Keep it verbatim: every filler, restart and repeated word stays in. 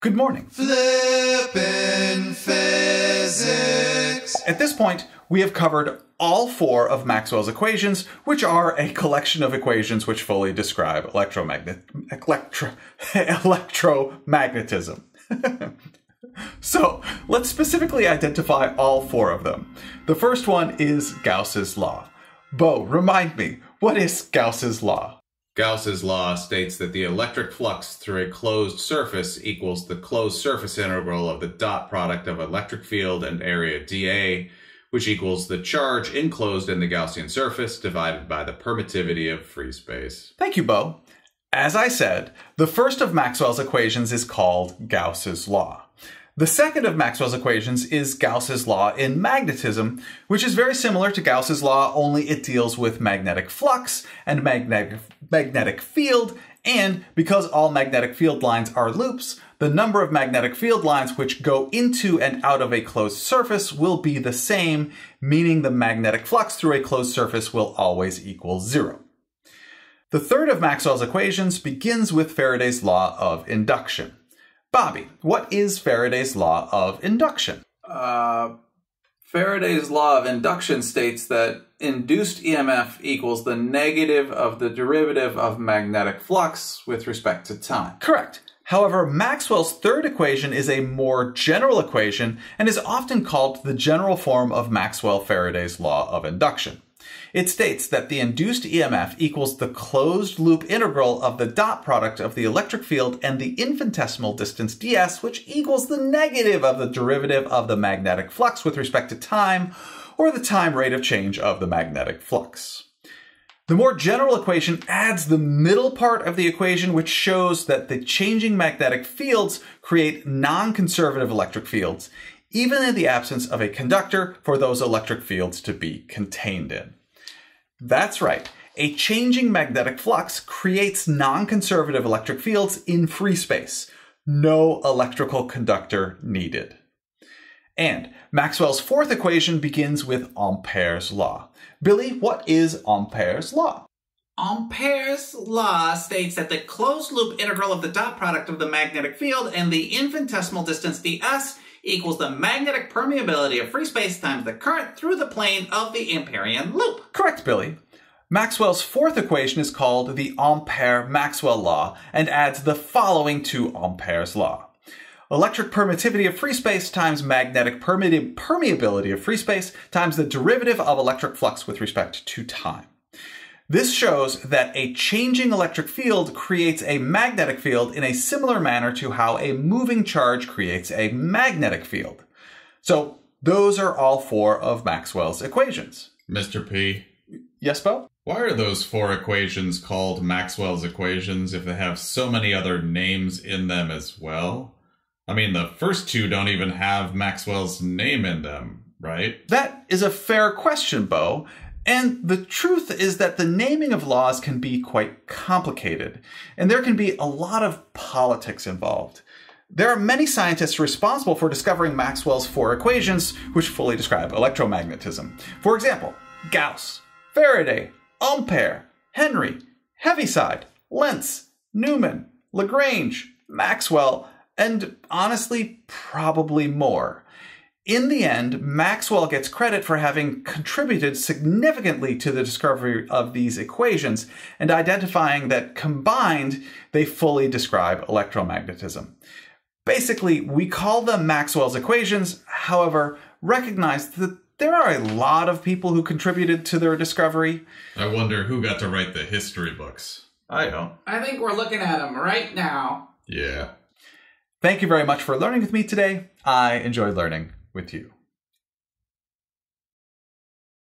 Good morning. Flippin' Physics. At this point, we have covered all four of Maxwell's equations, which are a collection of equations which fully describe electromagnet electro electromagnetism. So let's specifically identify all four of them. The first one is Gauss's law. Bo, remind me, what is Gauss's law? Gauss's law states that the electric flux through a closed surface equals the closed surface integral of the dot product of electric field and area dA, which equals the charge enclosed in the Gaussian surface divided by the permittivity of free space. Thank you, Bo. As I said, the first of Maxwell's equations is called Gauss's law. The second of Maxwell's equations is Gauss's law in magnetism, which is very similar to Gauss's law, only it deals with magnetic flux and magnetic, magnetic field, and because all magnetic field lines are loops, the number of magnetic field lines which go into and out of a closed surface will be the same, meaning the magnetic flux through a closed surface will always equal zero. The third of Maxwell's equations begins with Faraday's law of induction. Bobby, what is Faraday's law of induction? Uh, Faraday's law of induction states that induced E M F equals the negative of the derivative of magnetic flux with respect to time. Correct. However, Maxwell's third equation is a more general equation and is often called the general form of Maxwell-Faraday's law of induction. It states that the induced E M F equals the closed loop integral of the dot product of the electric field and the infinitesimal distance ds, which equals the negative of the derivative of the magnetic flux with respect to time, or the time rate of change of the magnetic flux. The more general equation adds the middle part of the equation, which shows that the changing magnetic fields create non-conservative electric fields, even in the absence of a conductor for those electric fields to be contained in. That's right. A changing magnetic flux creates non-conservative electric fields in free space. No electrical conductor needed. And Maxwell's fourth equation begins with Ampere's law. Billy, what is Ampere's law? Ampere's law states that the closed loop integral of the dot product of the magnetic field and the infinitesimal distance ds equals the magnetic permeability of free space times the current through the plane of the Amperian loop. Correct, Billy. Maxwell's fourth equation is called the Ampere-Maxwell law and adds the following to Ampere's law. Electric permittivity of free space times magnetic perme permeability of free space times the derivative of electric flux with respect to time. This shows that a changing electric field creates a magnetic field in a similar manner to how a moving charge creates a magnetic field. So those are all four of Maxwell's equations. Mister P. Yes, Bo? Why are those four equations called Maxwell's equations if they have so many other names in them as well? I mean, the first two don't even have Maxwell's name in them, right? That is a fair question, Bo. And the truth is that the naming of laws can be quite complicated, and there can be a lot of politics involved. There are many scientists responsible for discovering Maxwell's four equations, which fully describe electromagnetism. For example, Gauss, Faraday, Ampere, Henry, Heaviside, Lentz, Newman, Lagrange, Maxwell, and honestly, probably more. In the end, Maxwell gets credit for having contributed significantly to the discovery of these equations and identifying that combined, they fully describe electromagnetism. Basically, we call them Maxwell's equations, however, recognize that there are a lot of people who contributed to their discovery. I wonder who got to write the history books. I don't. I think we're looking at them right now. Yeah. Thank you very much for learning with me today. I enjoyed learning with you.